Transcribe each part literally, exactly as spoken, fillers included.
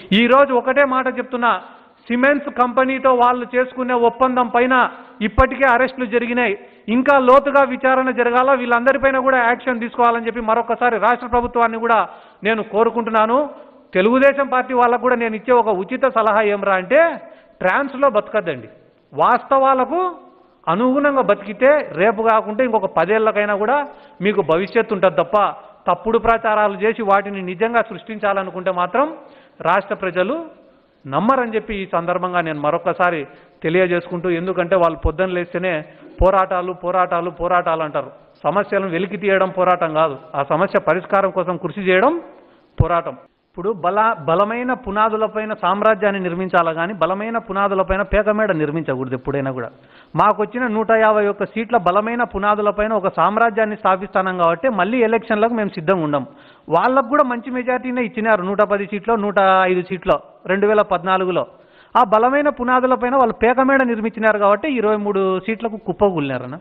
ఈరోజు ఒకటే మాట చెప్తున్నా, సిమెంట్స్ కంపెనీతో వాళ్ళు చేసుకునే ఒప్పందం పైన ఇప్పటికే అరెస్టులు జరిగినాయి. ఇంకా లోతుగా విచారణ జరగాల, వీళ్ళందరిపైన కూడా యాక్షన్ తీసుకోవాలని చెప్పి మరొకసారి రాష్ట్ర ప్రభుత్వాన్ని కూడా నేను కోరుకుంటున్నాను. తెలుగుదేశం పార్టీ వాళ్ళకు కూడా నేను ఇచ్చే ఒక ఉచిత సలహా ఏమరా అంటే, ట్రాన్స్లో బతకద్దండి. వాస్తవాలకు అనుగుణంగా బతికితే రేపు కాకుంటే ఇంకొక పదేళ్లకైనా కూడా మీకు భవిష్యత్తు ఉంటుంది తప్ప, తప్పుడు ప్రచారాలు చేసి వాటిని నిజంగా సృష్టించాలనుకుంటే మాత్రం రాష్ట్ర ప్రజలు నమ్మరని చెప్పి ఈ సందర్భంగా నేను మరొకసారి తెలియజేసుకుంటూ, ఎందుకంటే వాళ్ళు పొద్దున్న లేస్తేనే పోరాటాలు పోరాటాలు పోరాటాలు అంటారు. సమస్యలను వెలికి తీయడం పోరాటం కాదు, ఆ సమస్య పరిష్కారం కోసం కృషి చేయడం పోరాటం. ఇప్పుడు బల బలమైన పునాదులపైన సామ్రాజ్యాన్ని నిర్మించాలా కానీ బలమైన పునాదులపైన పేకమేడ నిర్మించకూడదు ఎప్పుడైనా కూడా. మాకు వచ్చిన నూట యాభై ఒక్క సీట్ల బలమైన పునాదులపైన ఒక సామ్రాజ్యాన్ని స్థాపిస్తాం కాబట్టి మళ్ళీ ఎలక్షన్లకు మేము సిద్ధంగా ఉండం. వాళ్ళకు కూడా మంచి మెజార్టీనే ఇచ్చినారు, నూట పది సీట్లో నూట ఐదు సీట్లో రెండు వేల పద్నాలుగులో. ఆ బలమైన పునాదులపైన వాళ్ళు పేకమేడ నిర్మించినారు కాబట్టి ఇరవై మూడు సీట్లకు కుప్పకూలినారన్న.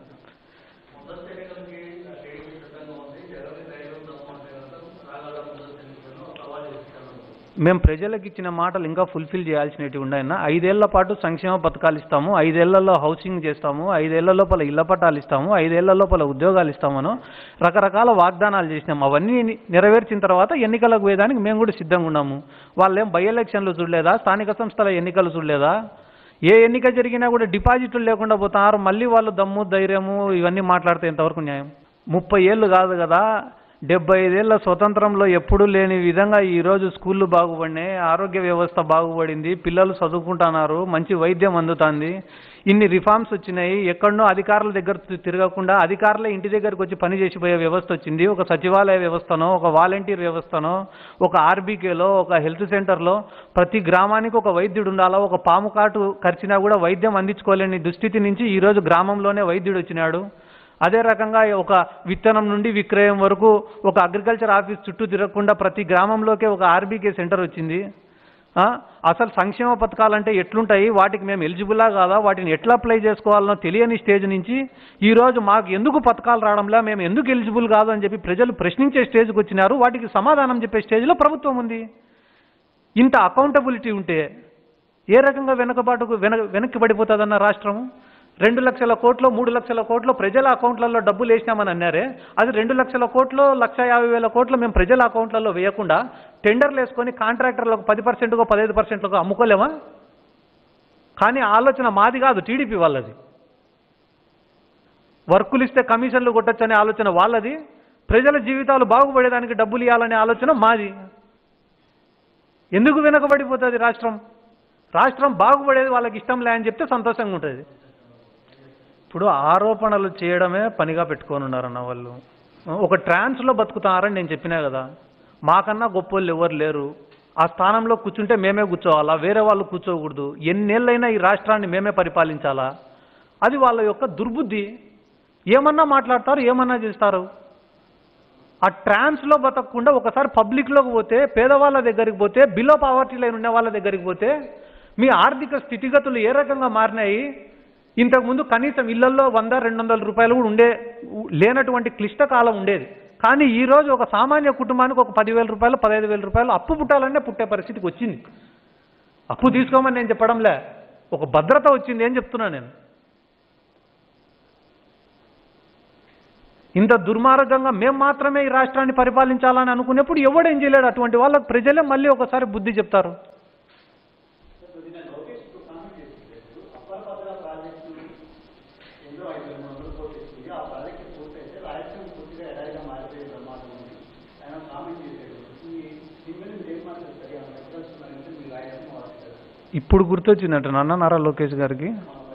మేము ప్రజలకు ఇచ్చిన మాటలు ఇంకా ఫుల్ఫిల్ చేయాల్సినవి ఉన్నాయన్న. ఐదేళ్ల పాటు సంక్షేమ పథకాలు ఇస్తాము, ఐదేళ్లలో హౌసింగ్ చేస్తాము, ఐదేళ్ల లోపల ఇళ్ల పట్టాలు ఇస్తాము, ఐదేళ్ల లోపల ఉద్యోగాలు ఇస్తామనో రకరకాల వాగ్దానాలు చేసినాము. అవన్నీ నెరవేర్చిన తర్వాత ఎన్నికలకు పోయేదానికి మేము కూడా సిద్ధంగా ఉన్నాము. వాళ్ళేం బై ఎలక్షన్లు చూడలేదా, స్థానిక సంస్థల ఎన్నికలు చూడలేదా? ఏ ఎన్నిక జరిగినా కూడా డిపాజిట్లు లేకుండా పోతున్నారు. మళ్ళీ వాళ్ళు దమ్ము ధైర్యము ఇవన్నీ మాట్లాడితే ఎంతవరకు న్యాయం? ముప్పై ఏళ్ళు కాదు కదా, డెబ్బై ఐదేళ్ల స్వతంత్రంలో ఎప్పుడూ లేని విధంగా ఈరోజు స్కూళ్ళు బాగుపడినాయి, ఆరోగ్య వ్యవస్థ బాగుపడింది, పిల్లలు చదువుకుంటున్నారు, మంచి వైద్యం అందుతుంది, ఇన్ని రిఫార్మ్స్ వచ్చినాయి. ఎక్కడనో అధికారుల దగ్గర తిరగకుండా అధికారులే ఇంటి దగ్గరకు వచ్చి పని చేసిపోయే వ్యవస్థ వచ్చింది. ఒక సచివాలయ వ్యవస్థనో, ఒక వాలంటీర్ వ్యవస్థనో, ఒక ఆర్బీకేలో, ఒక హెల్త్ సెంటర్లో ప్రతి గ్రామానికి ఒక వైద్యుడు ఉండాలా. ఒక పాము కాటు కరిచినా కూడా వైద్యం అందించుకోలేని దుస్థితి నుంచి ఈరోజు గ్రామంలోనే వైద్యుడు వచ్చినాడు. అదే రకంగా ఒక విత్తనం నుండి విక్రయం వరకు ఒక అగ్రికల్చర్ ఆఫీస్ చుట్టూ తిరగకుండా ప్రతి గ్రామంలోకే ఒక ఆర్బీకే సెంటర్ వచ్చింది. అసలు సంక్షేమ పథకాలంటే ఎట్లుంటాయి, వాటికి మేము ఎలిజిబులా కాదా, వాటిని ఎట్లా అప్లై చేసుకోవాలనో తెలియని స్టేజ్ నుంచి ఈరోజు మాకు ఎందుకు పథకాలు రావడంలా, మేము ఎందుకు ఎలిజిబుల్ కాదు అని చెప్పి ప్రజలు ప్రశ్నించే స్టేజ్కి వచ్చినారు. వాటికి సమాధానం చెప్పే స్టేజ్లో ప్రభుత్వం ఉంది. ఇంత అకౌంటబిలిటీ ఉంటే ఏ రకంగా వెనకబాటుకు వెన వెనక్కి పడిపోతుందన్న రాష్ట్రము? రెండు లక్షల కోట్లు మూడు లక్షల కోట్లు ప్రజల అకౌంట్లలో డబ్బులు వేసినామని అన్నారే, అది రెండు లక్షల కోట్లు లక్ష యాభై వేల కోట్లు మేము ప్రజల అకౌంట్లలో వేయకుండా టెండర్లు వేసుకొని కాంట్రాక్టర్లకు పది పర్సెంట్కో పదహైదు పర్సెంట్లకు అమ్ముకోలేమా? కానీ ఆలోచన మాది కాదు, టీడీపీ వాళ్ళది. వర్కులు ఇస్తే కమిషన్లు కొట్టొచ్చనే ఆలోచన వాళ్ళది, ప్రజల జీవితాలు బాగుపడేదానికి డబ్బులు ఇవ్వాలనే ఆలోచన మాది. ఎందుకు వెనకబడిపోతుంది రాష్ట్రం? రాష్ట్రం బాగుపడేది వాళ్ళకి ఇష్టం లే అని చెప్తే సంతోషంగా ఉంటుంది. ఇప్పుడు ఆరోపణలు చేయడమే పనిగా పెట్టుకొని ఉన్నారన్న వాళ్ళు. ఒక ట్రాన్స్లో బతుకుతున్నారని నేను చెప్పినా కదా, మాకన్నా గొప్పోళ్ళు ఎవరు లేరు. ఆ స్థానంలో కూర్చుంటే మేమే కూర్చోవాలా, వేరే వాళ్ళు కూర్చోకూడదు. ఎన్నేళ్ళైనా ఈ రాష్ట్రాన్ని మేమే పరిపాలించాలా, అది వాళ్ళ యొక్క దుర్బుద్ధి. ఏమన్నా మాట్లాడతారు, ఏమన్నా చేస్తారు. ఆ ట్రాన్స్లో బతకకుండా ఒకసారి పబ్లిక్లోకి పోతే, పేదవాళ్ళ దగ్గరికి పోతే, బిలో పావర్టీ లైన్ ఉన్న వాళ్ళ దగ్గరికి పోతే మీ ఆర్థిక స్థితిగతులు ఏ రకంగా మారినాయి. ఇంతకుముందు కనీసం ఇళ్లలో వంద రెండు వందల రూపాయలు కూడా ఉండే లేనటువంటి క్లిష్టకాలం ఉండేది. కానీ ఈరోజు ఒక సామాన్య కుటుంబానికి ఒక పదివేల రూపాయలు పదహైదు వేల రూపాయలు అప్పు పుట్టాలనే పుట్టే పరిస్థితికి వచ్చింది. అప్పు తీసుకోమని నేను చెప్పడంలే, ఒక భద్రత వచ్చింది అని చెప్తున్నాను నేను. ఇంత దుర్మార్గంగా మేము మాత్రమే ఈ రాష్ట్రాన్ని పరిపాలించాలని అనుకునేప్పుడు ఎవడేం చేయలేడు. అటువంటి వాళ్ళకు ప్రజలే మళ్ళీ ఒకసారి బుద్ధి చెప్తారు. ఇప్పుడు గుర్తొచ్చిందంట నాన్న నారా లోకేష్ గారికి.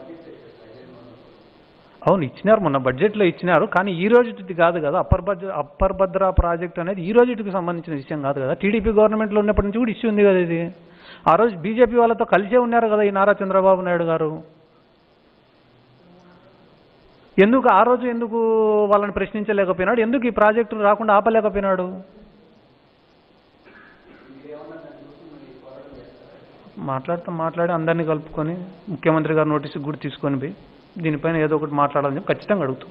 అవును ఇచ్చినారు, మొన్న బడ్జెట్లో ఇచ్చినారు. కానీ ఈ రోజుకి కాదు కదా, upper Bhadra upper Bhadra project అనేది ఈ రోజుకి సంబంధించిన విషయం కాదు కదా. టీడీపీ గవర్నమెంట్లో ఉన్నప్పటి నుంచి కూడా ఇష్యూ ఉంది కదా ఇది. ఆ రోజు బీజేపీ వాళ్ళతో కలిసే ఉన్నారు కదా ఈ నారా చంద్రబాబు నాయుడు గారు. ఎందుకు ఆ రోజు ఎందుకు వాళ్ళని ప్రశ్నించలేకపోయినాడు, ఎందుకు ఈ ప్రాజెక్టులు రాకుండా ఆపలేకపోయినాడు? మాట్లాడతాం, మాట్లాడి అందరినీ కలుపుకొని ముఖ్యమంత్రి గారు నోటీసు కూడా తీసుకొని పోయి దీనిపైన ఏదో ఒకటి మాట్లాడాలని చెప్పి ఖచ్చితంగా అడుగుతాం.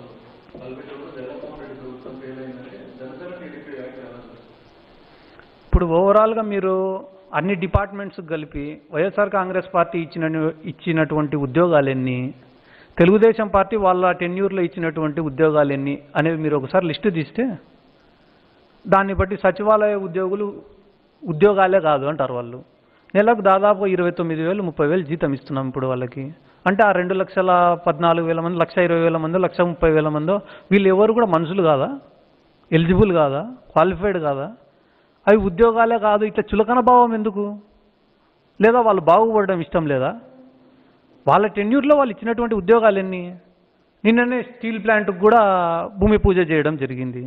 ఇప్పుడు ఇప్పుడు ఓవరాల్గా మీరు అన్ని డిపార్ట్మెంట్స్ కలిపి వైఎస్ఆర్ కాంగ్రెస్ పార్టీ ఇచ్చిన ఇచ్చినటువంటి ఉద్యోగాలు ఎన్ని, తెలుగుదేశం పార్టీ వాళ్ళ టెన్యూర్లో ఇచ్చినటువంటి ఉద్యోగాలు ఎన్ని అనేవి మీరు ఒకసారి లిస్టు తీస్తే దాన్ని బట్టి సచివాలయ ఉద్యోగులు ఉద్యోగాలే కాదు అంటారు వాళ్ళు. నెలకు దాదాపు ఇరవై తొమ్మిది వేలు ముప్పై వేలు జీతం ఇస్తున్నాం ఇప్పుడు వాళ్ళకి. అంటే ఆ రెండు లక్షల పద్నాలుగు వేల మంది, లక్ష ఇరవై వేల మందో, లక్ష ముప్పై వేల మందో వీళ్ళు ఎవరు కూడా మనుషులు కాదా, ఎలిజిబుల్ కాదా, క్వాలిఫైడ్ కాదా? అవి ఉద్యోగాలే కాదు, ఇట్లా చులకన భావం ఎందుకు? లేదా వాళ్ళు బాగుపడడం ఇష్టం లేదా? వాళ్ళ టెన్యూర్లో వాళ్ళు ఇచ్చినటువంటి ఉద్యోగాలు ఎన్ని? నిన్ననే స్టీల్ ప్లాంట్కి కూడా భూమి పూజ చేయడం జరిగింది.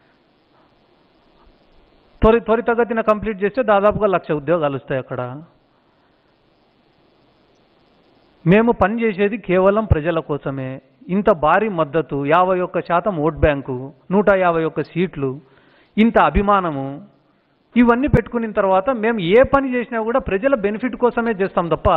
త్వరి త్వరితగతిన కంప్లీట్ చేస్తే దాదాపుగా లక్ష ఉద్యోగాలు వస్తాయి అక్కడ. మేము పనిచేసేది కేవలం ప్రజల కోసమే. ఇంత భారీ మద్దతు, యాభై ఒక్క శాతం ఓట్ బ్యాంకు, నూట యాభై ఒక్క సీట్లు, ఇంత అభిమానము, ఇవన్నీ పెట్టుకున్న తర్వాత మేము ఏ పని చేసినా కూడా ప్రజల బెనిఫిట్ కోసమే చేస్తాం తప్ప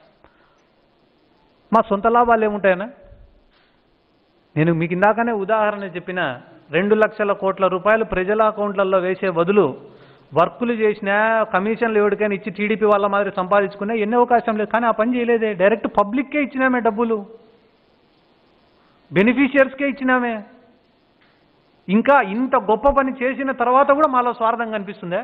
మా సొంత లాభాలు ఏముంటాయనా? నేను మీకు ఇందాకనే ఉదాహరణ చెప్పిన, రెండు లక్షల కోట్ల రూపాయలు ప్రజల అకౌంట్లలో వేసే బదులు వర్కులు చేసినా, కమిషన్లు ఎవరికైనా ఇచ్చి టీడీపీ వాళ్ళ మాదిరి సంపాదించుకున్నా ఎన్ని అవకాశం లేదు. కానీ ఆ పని చేయలేదే. డైరెక్ట్ పబ్లిక్కే ఇచ్చినామే డబ్బులు, బెనిఫిషియర్స్కే ఇచ్చినామే. ఇంకా ఇంత గొప్ప పని చేసిన తర్వాత కూడా మాలో స్వార్థం కనిపిస్తుందే?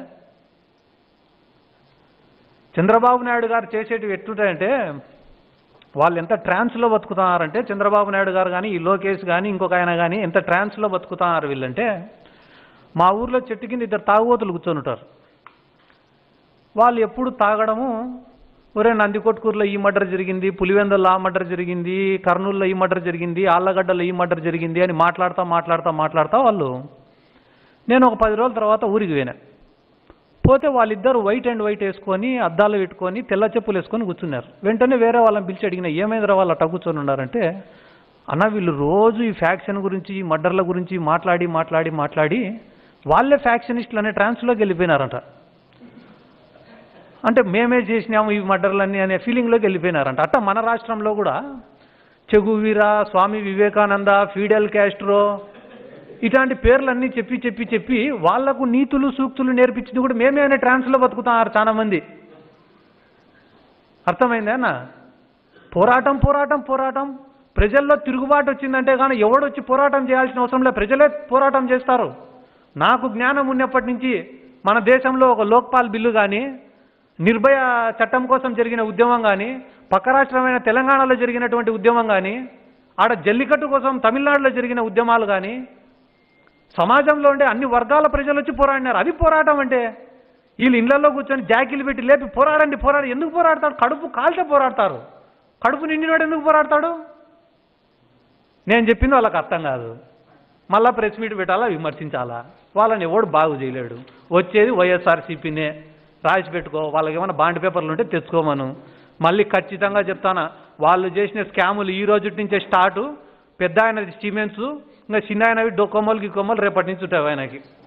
చంద్రబాబు నాయుడు గారు చేసేటివి ఎట్లుంటాయంటే, వాళ్ళు ఎంత ట్రాన్స్లో బతుకుతున్నారంటే, చంద్రబాబు నాయుడు గారు కానీ, ఈ లోకేష్ కానీ, ఇంకొక ఆయన కానీ ఎంత ట్రాన్స్లో బతుకుతున్నారు వీళ్ళంటే, మా ఊర్లో చెట్టు కింద ఇద్దరు తాగుబోతులు కూర్చొని ఉంటారు. వాళ్ళు ఎప్పుడు తాగడము, ఒరే నందికొట్కూరులో ఈ మర్డర్ జరిగింది, పులివెందుల్లో ఆ మర్డర్ జరిగింది, కర్నూలులో ఈ మర్డర్ జరిగింది, ఆళ్ళగడ్డలో ఈ మర్డర్ జరిగింది అని మాట్లాడుతూ మాట్లాడుతూ మాట్లాడుతూ వాళ్ళు, నేను ఒక పది రోజుల తర్వాత ఊరికి పోయినా. పోతే వాళ్ళిద్దరు వైట్ అండ్ వైట్ వేసుకొని, అద్దాలు పెట్టుకొని, తెల్ల చెప్పులు వేసుకొని కూర్చున్నారు. వెంటనే వేరే వాళ్ళని పిలిచి అడిగిన, ఏమైందిరా వాళ్ళు అట్ట కూర్చొని ఉన్నారంటే, అన్న వీళ్ళు రోజు ఈ ఫ్యాక్షన్ గురించి, ఈ మర్డర్ల గురించి మాట్లాడి మాట్లాడి మాట్లాడి వాళ్ళే ఫ్యాక్షనిస్టులు అనే ట్రాన్స్లోకి వెళ్ళిపోయినారంట. అంటే మేమే చేసినాము ఈ మర్డర్లన్నీ అనే ఫీలింగ్లోకి వెళ్ళిపోయినారంట. అట్ట మన రాష్ట్రంలో కూడా చెగువీరా, స్వామి వివేకానంద, ఫీడెల్ క్యాస్ట్రో ఇట్లాంటి పేర్లన్నీ చెప్పి చెప్పి చెప్పి వాళ్లకు నీతులు సూక్తులు నేర్పించింది కూడా మేమే అనే ట్రాన్స్లో బతుకుతున్నారు చాలా మంది. అర్థమైందా అన్న? పోరాటం పోరాటం పోరాటం ప్రజల్లో తిరుగుబాటు వచ్చిందంటే కానీ ఎవడొచ్చి పోరాటం చేయాల్సిన అవసరం లేదు, ప్రజలే పోరాటం చేస్తారు. నాకు జ్ఞానం ఉన్నప్పటి నుంచి మన దేశంలో ఒక లోక్పాల్ బిల్లు కానీ, నిర్భయ చట్టం కోసం జరిగిన ఉద్యమం కానీ, పక్క రాష్ట్రమైన తెలంగాణలో జరిగినటువంటి ఉద్యమం కానీ, ఆడ జల్లికట్టు కోసం తమిళనాడులో జరిగిన ఉద్యమాలు కానీ, సమాజంలో ఉండే అన్ని వర్గాల ప్రజలు వచ్చి పోరాడినారు. అది పోరాటం అంటే. వీళ్ళు ఇళ్లలో కూర్చొని జాకీలు పెట్టి లేపి పోరాడండి పోరాడు ఎందుకు పోరాడతాడు? కడుపు కాల్చే పోరాడతారు. కడుపు నిండినాడు ఎందుకు పోరాడతాడు? నేను చెప్పింది వాళ్ళకి అర్థం కాదు. మళ్ళా ప్రెస్ మీట్ పెట్టాలా, విమర్శించాలా? వాళ్ళని ఎవడు బాగు చేయలేడు. వచ్చేది వైఎస్ఆర్సీపీనే. రాసి పెట్టుకో, వాళ్ళకి ఏమైనా బాండ్ పేపర్లు ఉంటే తెచ్చుకోమను. మళ్ళీ ఖచ్చితంగా చెప్తానా, వాళ్ళు చేసిన స్కాములు ఈ రోజు నుంచే స్టార్టు. పెద్ద ఆయనది సిమెంట్స్, ఇంకా చిన్న ఆయనవి డొక్కొమ్మలు గిక్కొమ్మలు రేపటి నుంచి ఉంటాయి ఆయనకి.